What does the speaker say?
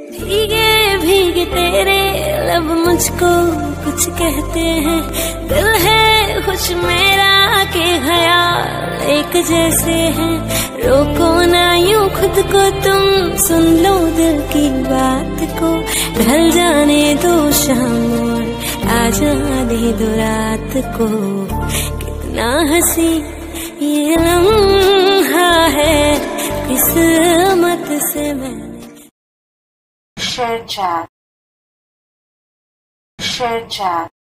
भीगे भीगे तेरे लब मुझको कुछ कहते हैं, दिल है खुश मेरा के ख्याल एक जैसे हैं। रोको ना यूं खुद को तुम, सुन लो दिल की बात को, ढल जाने दो शाम और आ जाने दो रात को। कितना हंसी ये लम्हा है, किस्मत से मैंने Share chat.